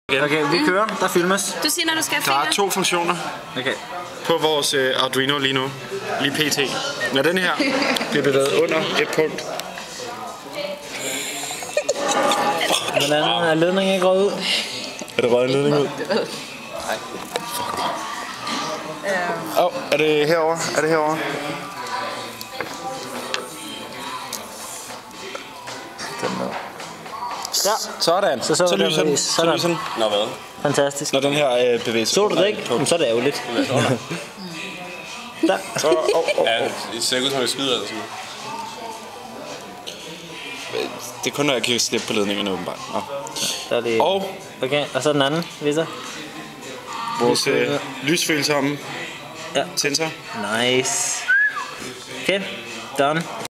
Okay, vi kører. Der filmes. Du siger, når du skal have Der er fingre. 2 funktioner Okay. på vores Arduino lige nu. Lige pt. Når den her bliver bevæget under et punkt. Hvordan er ledningen ikke røget ud? Er det røget en ledning ud? Nej. Er det herover? Er det herover? Ja. Sådan. Så lyser den. sådan. Så lyser den. Nå hvad? Fantastisk. Når den her bevæger sig. Så du det ikke? Jamen, så er det ærgerligt. Der. Ja, det ser ud som et skyder eller sådan noget. Det er kun når jeg kan slippe på ledningerne åbenbart. Der er lige... Og Okay, og så den anden, viser. vores lysfølsomme Ja. sensor. Nice. Okay, done.